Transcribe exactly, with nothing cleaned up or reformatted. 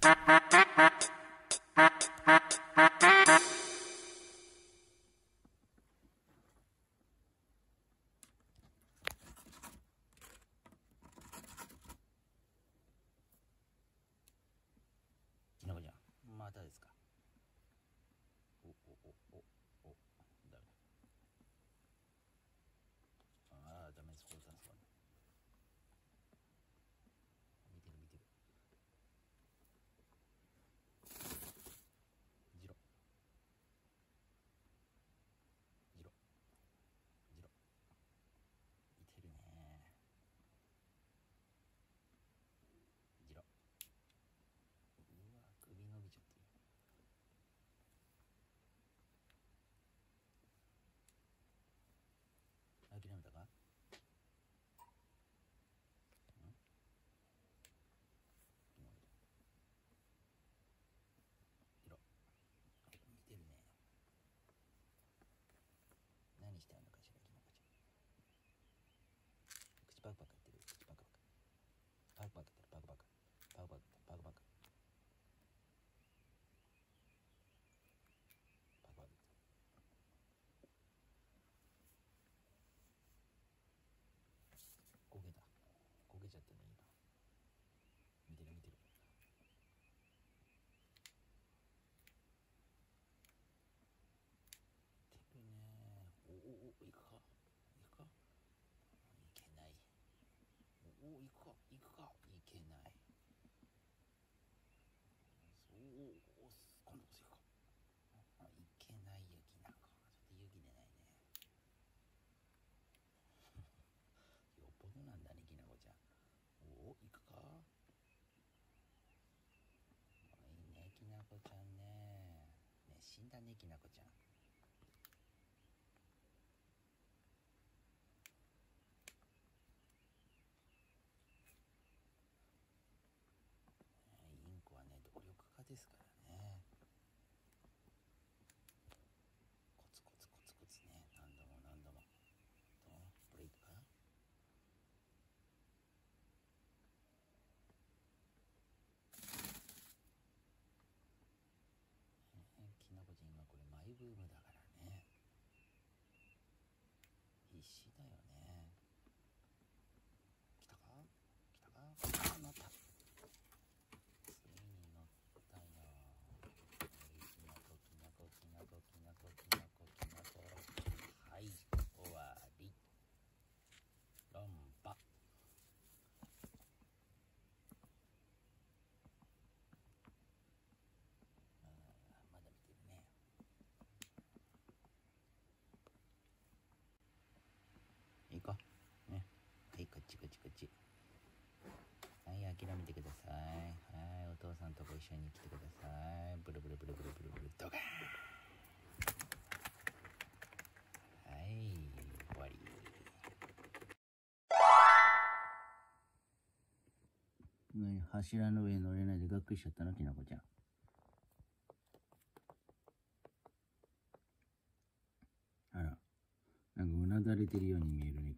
きなこちゃん、またですか。おおおおお、ダメだ。ああ、ダメです。これさんすかね。見てる見てる。ジロジロジロ、見てるね。ジロ、うわ、首伸びちゃってる。諦めたか。見てるね。何してんのかしら、きなこちゃん。口パクパクやってる。口パクパクパクパクやってる。パクパクパクパクパクパクパクパク。焦げた。焦げちゃってるね、今。見てる見てる。見てるね。おおお、いくかいくか。いけない。おお、いくかいくか。いけない。おおお、今度こそいくか。いけないよ、きなこ。ちょっと勇気出ないね。よっぽどなんだね、きなこちゃん。おお、いくか。いいね、きなこちゃんね。熱心だね、きなこちゃん。インコはね、努力家ですからね。コツコツコツコツね、何度も何度も。とブレイクか。きなこちゃん、今これマイブームだからね。必死だよね。来たか来たか。あ、乗った。ついに乗ったよ。きなこきなこきなこきなこきなこきなこ。はい、終わり。論破。まだ見てるね。いいかね。はい、こっちこっちこっち。はい、諦めてください。はい、お父さんとご一緒に来てください。ブルブルブルブルブルブル、ドカーン。はい、終わり。柱の上に乗れないでがっくりしちゃったの、きなこちゃん。あら、なんかうなだれてるように見えるね。